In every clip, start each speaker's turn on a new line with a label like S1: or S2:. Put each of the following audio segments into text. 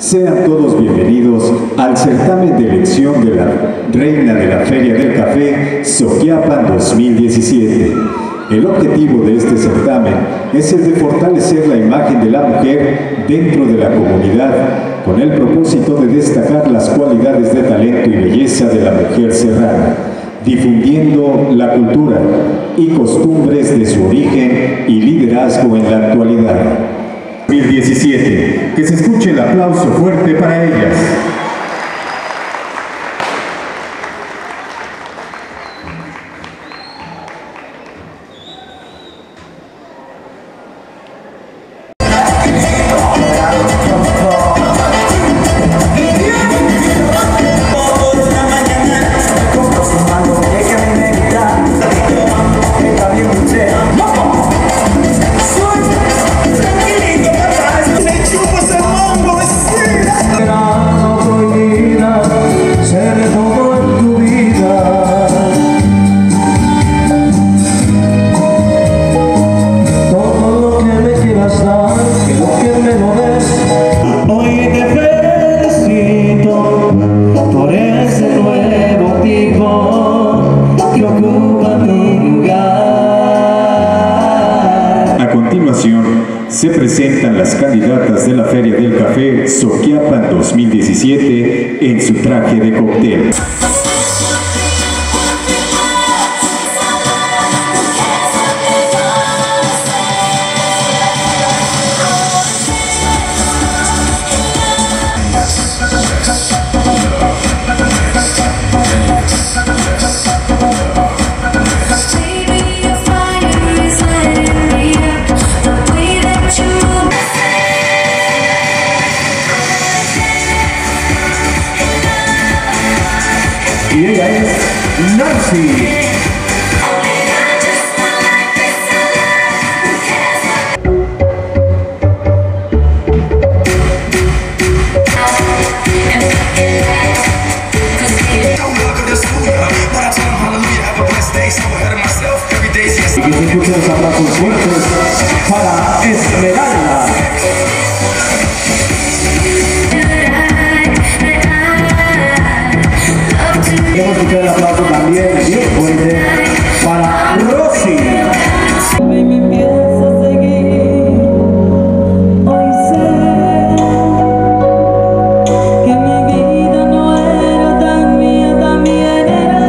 S1: Sean todos bienvenidos al certamen de elección de la Reina de la Feria del Café Soquiapan 2017. El objetivo de este certamen es el de fortalecer la imagen de la mujer dentro de la comunidad, con el propósito de destacar las cualidades de talento y belleza de la mujer serrana, difundiendo la cultura y costumbres de su origen y liderazgo en la actualidad. 2017. Que se escuche el aplauso fuerte para ellas. Se presentan las candidatas de la Feria del Café Soquiapan 2017 en su traje de cóctel. Y ella es Nancy. Y que se escuchen los aplausos fuertes para Esmeralda. Queremos escuchar el aplauso también bien fuerte para Rosy.
S2: Me pienso seguir. Hoy sé que mi vida no era tan mía, también era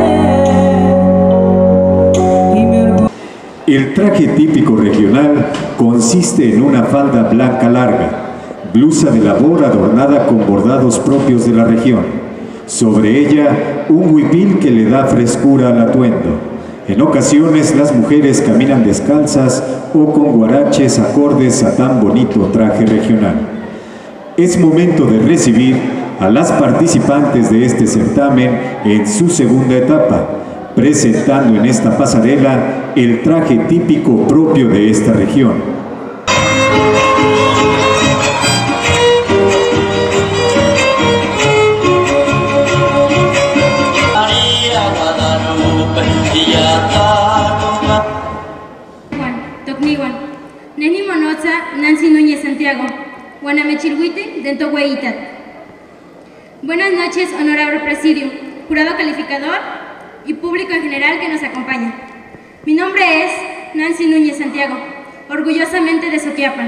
S2: de él. Y mi orgullo.
S1: El traje típico regional consiste en una falda blanca larga, blusa de labor adornada con bordados propios de la región. Sobre ella, un huipil que le da frescura al atuendo. En ocasiones, las mujeres caminan descalzas o con guaraches acordes a tan bonito traje regional. Es momento de recibir a las participantes de este certamen en su segunda etapa, presentando en esta pasarela el traje típico propio de esta región.
S3: Tocniwan, Neni Monoza, Nancy Núñez Santiago, Guanamechilhuite, Dentohueitat. Buenas noches, honorable presidio, jurado calificador y público en general que nos acompaña. Mi nombre es Nancy Núñez Santiago, orgullosamente de Soquiapan.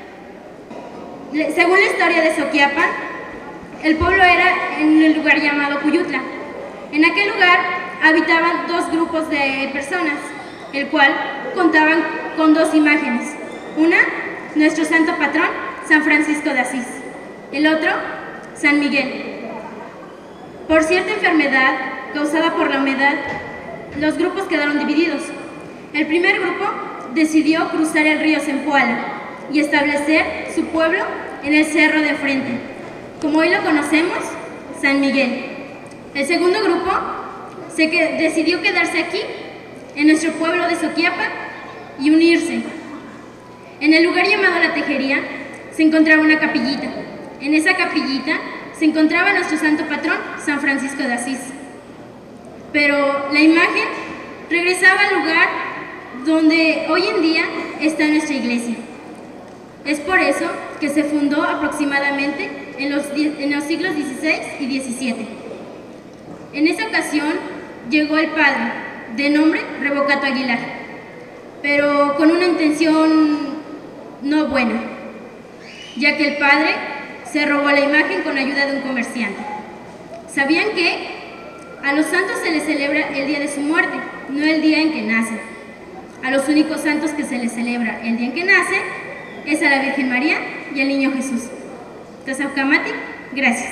S3: Según la historia de Soquiapan, el pueblo era en el lugar llamado Cuyutla. En aquel lugar habitaban dos grupos de personas, el cual contaban con dos imágenes. Una, nuestro santo patrón, San Francisco de Asís. El otro, San Miguel. Por cierta enfermedad causada por la humedad, los grupos quedaron divididos. El primer grupo decidió cruzar el río Zempoala y establecer su pueblo en el cerro de frente, como hoy lo conocemos, San Miguel. El segundo grupo decidió quedarse aquí, en nuestro pueblo de Soquiapan, y unirse. En el lugar llamado La Tejería se encontraba una capillita. En esa capillita se encontraba nuestro santo patrón, San Francisco de Asís. Pero la imagen regresaba al lugar donde hoy en día está nuestra iglesia. Es por eso que se fundó aproximadamente en los siglos XVI y XVII. En esa ocasión llegó el padre, de nombre Revocato Aguilar, pero con una intención no buena, ya que el padre se robó la imagen con ayuda de un comerciante. ¿Sabían que a los santos se les celebra el día de su muerte, no el día en que nacen? A los únicos santos que se les celebra el día en que nacen es a la Virgen María y al Niño Jesús. Tazaucamati, gracias.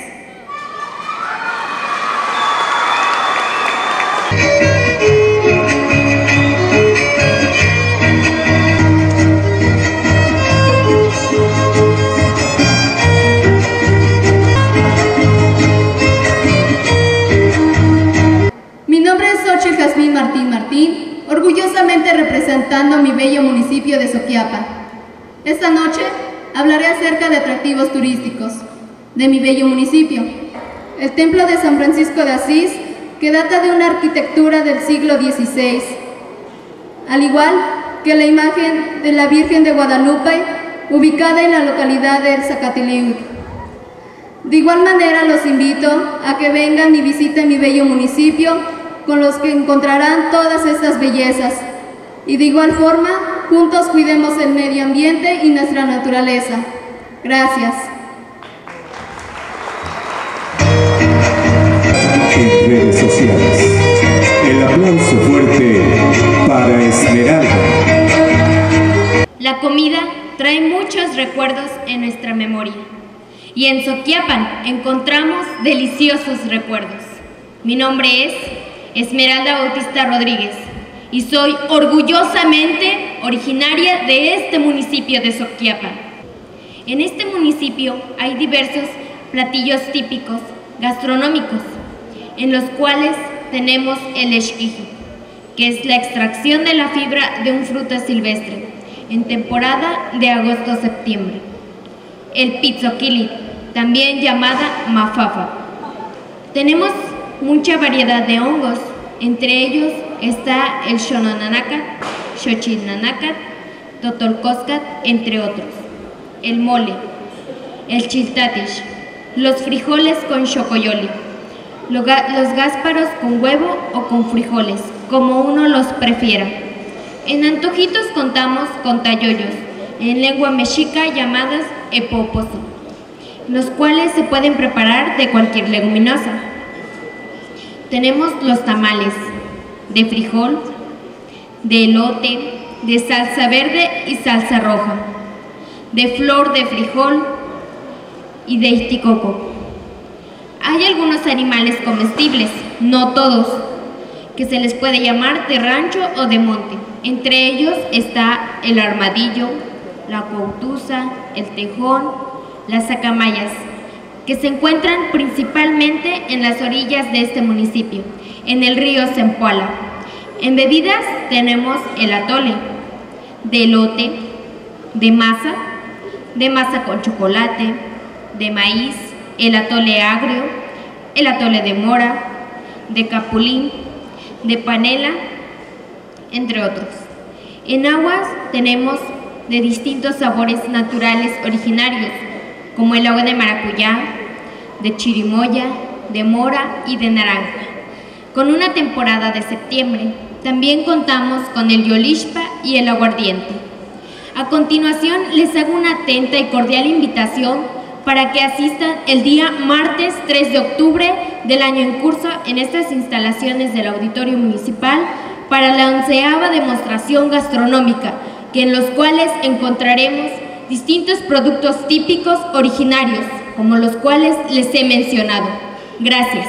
S4: Mi nombre es Xochitl Jazmín Martín, orgullosamente representando mi bello municipio de Soquiapa. Esta noche hablaré acerca de atractivos turísticos de mi bello municipio. El Templo de San Francisco de Asís, que data de una arquitectura del siglo XVI, al igual que la imagen de la Virgen de Guadalupe, ubicada en la localidad de Zacatilihuic. De igual manera los invito a que vengan y visiten mi bello municipio, con los que encontrarán todas estas bellezas. Y de igual forma, juntos cuidemos el medio ambiente y nuestra naturaleza. Gracias.
S1: En redes sociales, el aplauso fuerte para Esmeralda.
S5: La comida trae muchos recuerdos en nuestra memoria. Y en Soquiapan encontramos deliciosos recuerdos. Mi nombre es Esmeralda Bautista Rodríguez y soy orgullosamente originaria de este municipio de Soquiapan. En este municipio hay diversos platillos típicos gastronómicos, en los cuales tenemos el esquiji, que es la extracción de la fibra de un fruto silvestre en temporada de agosto a septiembre. El pitzoquili, también llamada mafafa. Tenemos mucha variedad de hongos, entre ellos está el xononanacat, xochitl-nanacat, totolcoscat, entre otros. El mole, el chiltatish, los frijoles con xocoyoli, los gásparos con huevo o con frijoles, como uno los prefiera. En antojitos contamos con tayoyos, en lengua mexica llamadas epoposo, los cuales se pueden preparar de cualquier leguminosa. Tenemos los tamales de frijol, de elote, de salsa verde y salsa roja, de flor de frijol y de ixticoco. Hay algunos animales comestibles, no todos, que se les puede llamar de rancho o de monte. Entre ellos está el armadillo, la cuautuza, el tejón, las acamayas, que se encuentran principalmente en las orillas de este municipio, en el río Zempoala. En bebidas tenemos el atole, de elote, de masa con chocolate, de maíz, el atole agrio, el atole de mora, de capulín, de panela, entre otros. En aguas tenemos de distintos sabores naturales originarios, como el agua de maracuyá, de chirimoya, de mora y de naranja, con una temporada de septiembre. También contamos con el yolixpa y el aguardiente. A continuación, les hago una atenta y cordial invitación para que asistan el día martes 3 de octubre del año en curso en estas instalaciones del Auditorio Municipal para la 11ª demostración gastronómica, en los cuales encontraremos distintos productos típicos originarios, como los cuales les he mencionado. Gracias.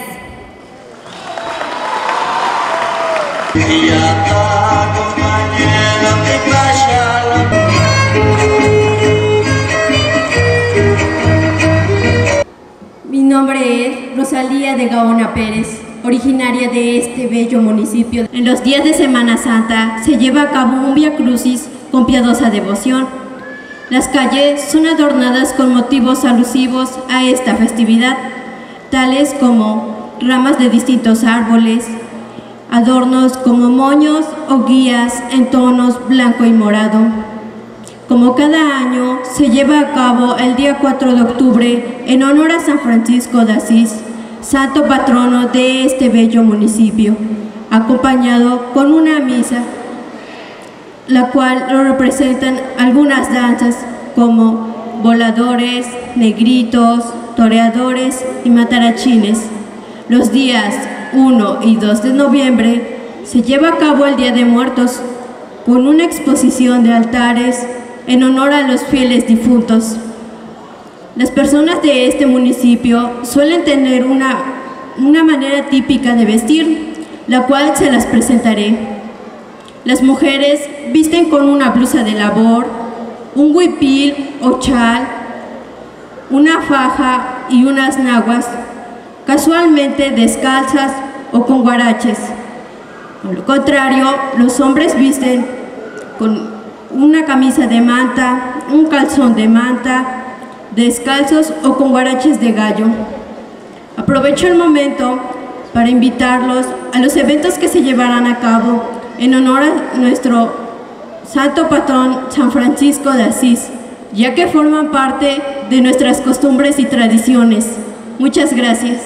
S6: Mi nombre es Rosalía de Gaona Pérez, originaria de este bello municipio. En los días de Semana Santa se lleva a cabo un Vía Crucis con piadosa devoción. Las calles son adornadas con motivos alusivos a esta festividad, tales como ramas de distintos árboles, adornos como moños o guías en tonos blanco y morado, Como cada año, se lleva a cabo el día 4 de octubre en honor a San Francisco de Asís, santo patrono de este bello municipio, acompañado con una misa, la cual lo representan algunas danzas como voladores, negritos, toreadores y matarachines. Los días 1 y 2 de noviembre se lleva a cabo el Día de Muertos con una exposición de altares en honor a los fieles difuntos. Las personas de este municipio suelen tener una manera típica de vestir, la cual se las presentaré. Las mujeres visten con una blusa de labor, un huipil o chal, una faja y unas naguas, casualmente descalzas o con guaraches. Por lo contrario, los hombres visten con una camisa de manta, un calzón de manta, descalzos o con guaraches de gallo. Aprovecho el momento para invitarlos a los eventos que se llevarán a cabo en honor a nuestro santo patrón San Francisco de Asís, ya que forman parte de nuestras costumbres y tradiciones. Muchas gracias.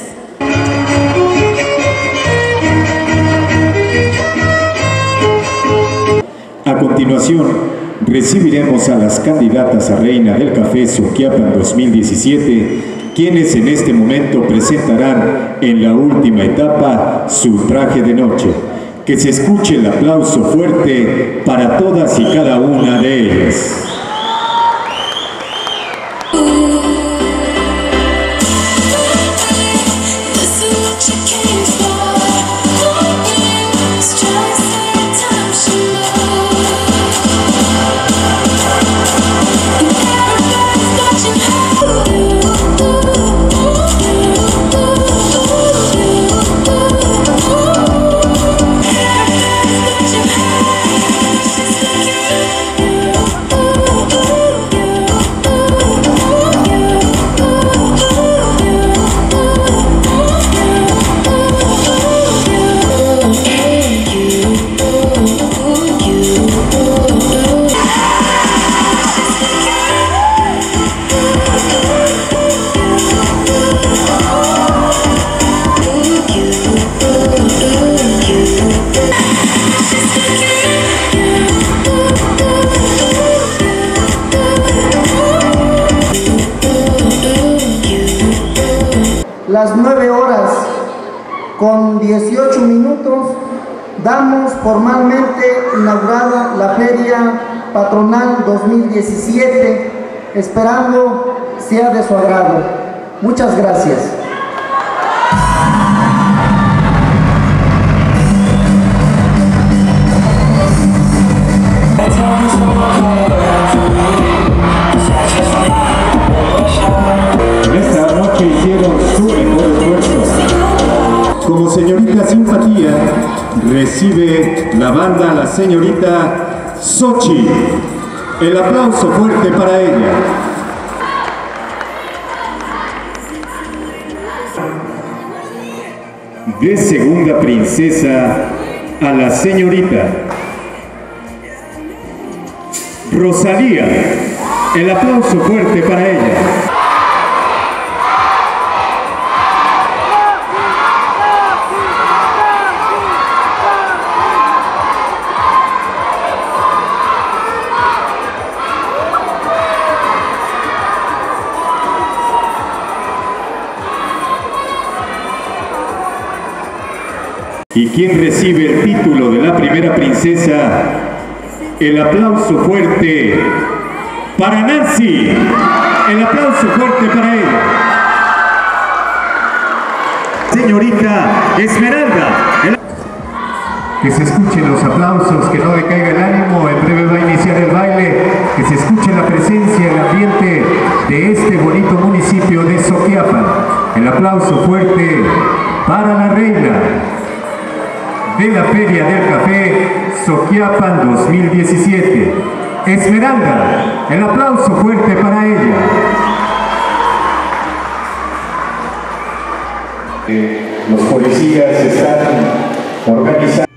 S1: A continuación, recibiremos a las candidatas a Reina del Café Soquiapan 2017, quienes en este momento presentarán en la última etapa su traje de noche. Que se escuche el aplauso fuerte para todas y cada una de ellas.
S7: Las 9 horas con 18 minutos damos formalmente inaugurada la Feria Patronal 2017, esperando sea de su agrado. Muchas gracias.
S1: Esta noche hicieron su mejor esfuerzo. Como señorita simpatía, recibe la banda la señorita Xochitl. El aplauso fuerte para ella. De segunda princesa a la señorita Rosalía. El aplauso fuerte para ella. ¿Y quién recibe el título de la primera princesa? El aplauso fuerte para Nancy. El aplauso fuerte para ella. Señorita Esmeralda. Que se escuchen los aplausos, que no decaiga el ánimo. En breve va a iniciar el baile. Que se escuche la presencia, el ambiente de este bonito municipio de Soquiapan. El aplauso fuerte para la reina de la Feria del Café Soquiapan 2017, Esmeralda. El aplauso fuerte para ella. Los policías están organizando.